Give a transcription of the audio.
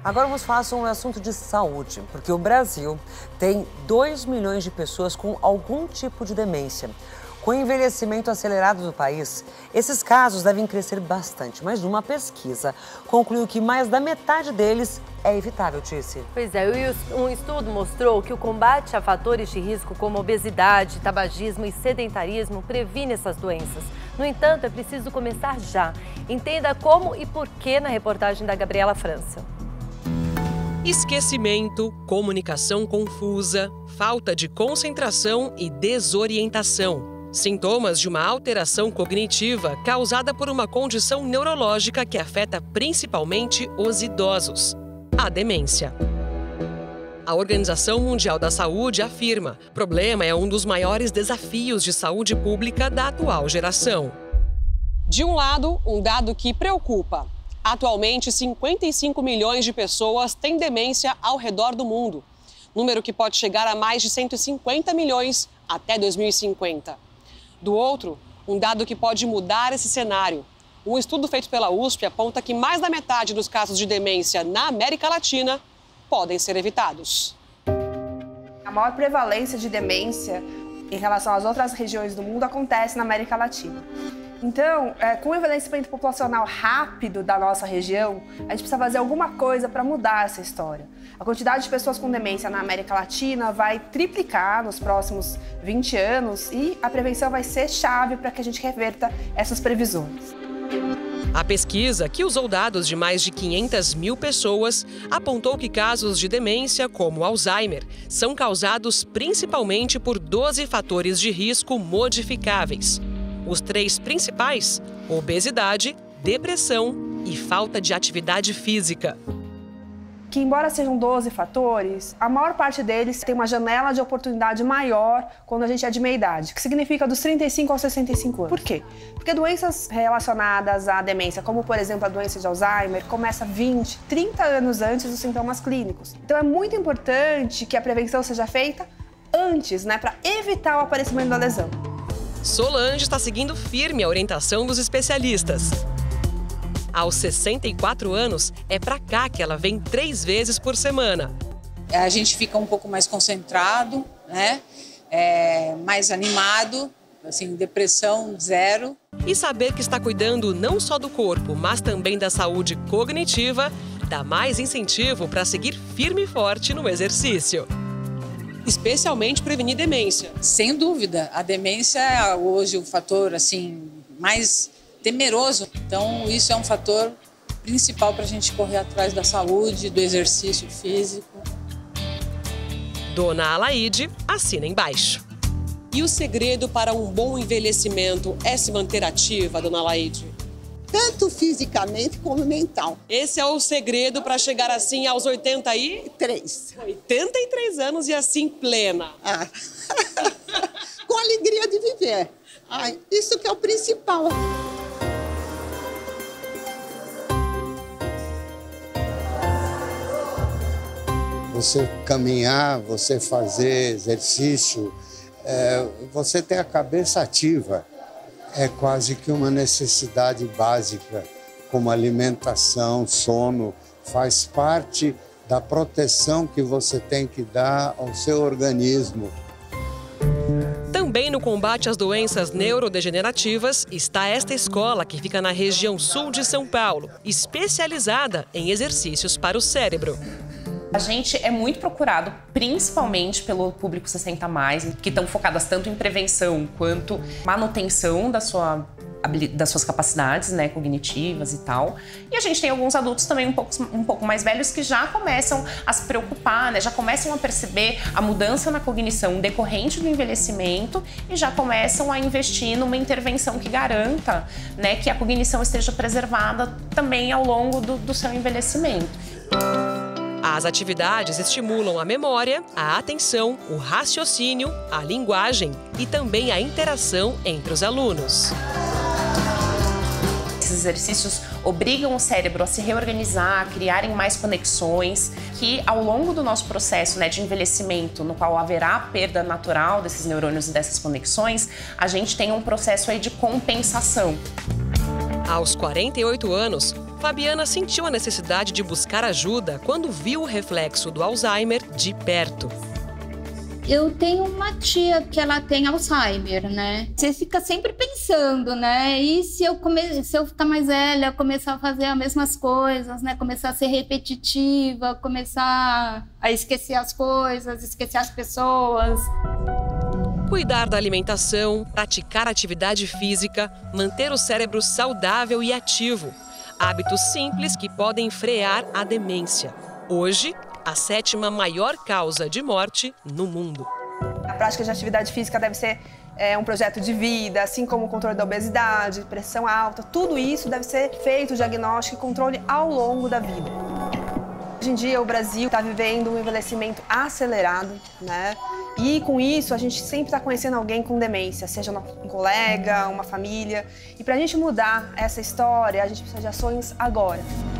Agora vamos falar sobre um assunto de saúde, porque o Brasil tem 2 milhões de pessoas com algum tipo de demência. Com o envelhecimento acelerado do país, esses casos devem crescer bastante, mas uma pesquisa concluiu que mais da metade deles é evitável, Tice. Pois é, um estudo mostrou que o combate a fatores de risco como obesidade, tabagismo e sedentarismo previne essas doenças. No entanto, é preciso começar já. Entenda como e por que na reportagem da Gabriela França. Esquecimento, comunicação confusa, falta de concentração e desorientação. Sintomas de uma alteração cognitiva causada por uma condição neurológica que afeta principalmente os idosos, a demência. A Organização Mundial da Saúde afirma que o problema é um dos maiores desafios de saúde pública da atual geração. De um lado, um dado que preocupa. Atualmente, 55 milhões de pessoas têm demência ao redor do mundo, número que pode chegar a mais de 150 milhões até 2050. Do outro, um dado que pode mudar esse cenário. Um estudo feito pela USP aponta que mais da metade dos casos de demência na América Latina podem ser evitados. A maior prevalência de demência em relação às outras regiões do mundo acontece na América Latina. Então, com o envelhecimento populacional rápido da nossa região, a gente precisa fazer alguma coisa para mudar essa história. A quantidade de pessoas com demência na América Latina vai triplicar nos próximos 20 anos e a prevenção vai ser chave para que a gente reverta essas previsões. A pesquisa, que usou dados de mais de 500 mil pessoas, apontou que casos de demência, como Alzheimer, são causados principalmente por 12 fatores de risco modificáveis. Os 3 principais: obesidade, depressão e falta de atividade física. Que, embora sejam 12 fatores, a maior parte deles tem uma janela de oportunidade maior quando a gente é de meia idade, que significa dos 35 aos 65 anos. Por quê? Porque doenças relacionadas à demência, como por exemplo a doença de Alzheimer, começa 20, 30 anos antes dos sintomas clínicos. Então é muito importante que a prevenção seja feita antes, para evitar o aparecimento da lesão. Solange está seguindo firme a orientação dos especialistas. Aos 64 anos, é para cá que ela vem 3 vezes por semana. A gente fica um pouco mais concentrado, mais animado, assim, depressão zero. E saber que está cuidando não só do corpo, mas também da saúde cognitiva, dá mais incentivo para seguir firme e forte no exercício. Especialmente prevenir demência. Sem dúvida, a demência é hoje o fator mais temeroso. Então, isso é um fator principal para a gente correr atrás da saúde, do exercício físico. Dona Alaide assina embaixo. E o segredo para um bom envelhecimento é se manter ativa, Dona Alaide? Tanto fisicamente como mental. Esse é o segredo para chegar assim aos 83 anos e assim plena. Com alegria de viver. Isso que é o principal. Você caminhar, você fazer exercício, você ter a cabeça ativa. É quase que uma necessidade básica, como alimentação, sono, faz parte da proteção que você tem que dar ao seu organismo. Também no combate às doenças neurodegenerativas está esta escola que fica na região sul de São Paulo, especializada em exercícios para o cérebro. A gente é muito procurado, principalmente pelo público 60+, que estão focadas tanto em prevenção quanto manutenção das suas capacidades, cognitivas e tal. E a gente tem alguns adultos também um pouco mais velhos que já começam a se preocupar, já começam a perceber a mudança na cognição decorrente do envelhecimento e já começam a investir numa intervenção que garanta, que a cognição esteja preservada também ao longo do seu envelhecimento. As atividades estimulam a memória, a atenção, o raciocínio, a linguagem e também a interação entre os alunos. Esses exercícios obrigam o cérebro a se reorganizar, a criarem mais conexões, que ao longo do nosso processo de envelhecimento, no qual haverá perda natural desses neurônios e dessas conexões, a gente tem um processo de compensação. Aos 48 anos, Fabiana sentiu a necessidade de buscar ajuda quando viu o reflexo do Alzheimer de perto. Eu tenho uma tia que ela tem Alzheimer, né? Você fica sempre pensando, né? E se eu ficar mais velha, começar a fazer as mesmas coisas, né? Começar a ser repetitiva, começar a esquecer as coisas, esquecer as pessoas. Cuidar da alimentação, praticar atividade física, manter o cérebro saudável e ativo. Hábitos simples que podem frear a demência. Hoje, a 7ª maior causa de morte no mundo. A prática de atividade física deve ser um projeto de vida, assim como o controle da obesidade, pressão alta. Tudo isso deve ser feito diagnóstico e controle ao longo da vida. Hoje em dia, o Brasil está vivendo um envelhecimento acelerado, né? E com isso, a gente sempre está conhecendo alguém com demência, seja um colega, uma família. E para a gente mudar essa história, a gente precisa de ações agora.